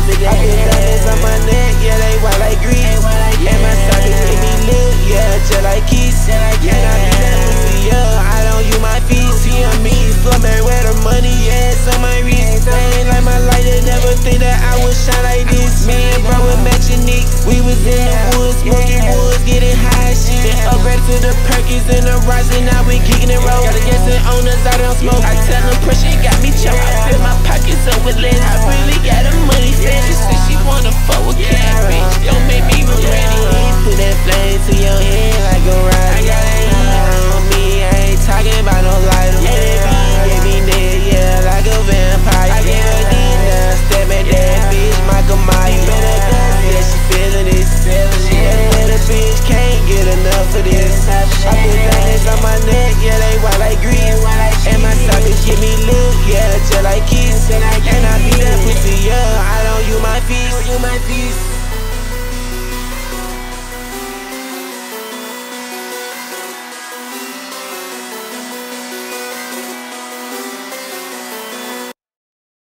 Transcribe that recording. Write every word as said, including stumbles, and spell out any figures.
I put diamonds on my neck, yeah, they white like grease. And my socket make me lit, yeah, just like Keith. Yeah,